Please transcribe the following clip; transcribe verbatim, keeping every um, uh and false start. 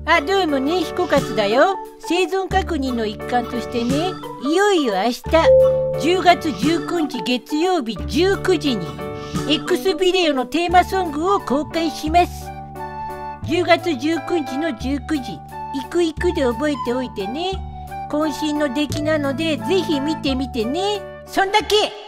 あ、どうもね、ヒコカツだよ。生存確認の一環としてね、いよいよ明日、じゅうがつじゅうくにち月曜日じゅうくじに、X ビデオのテーマソングを公開します。じゅうがつじゅうくにちのじゅうくじ、いくいくで覚えておいてね。渾身の出来なので、ぜひ見てみてね。そんだけ。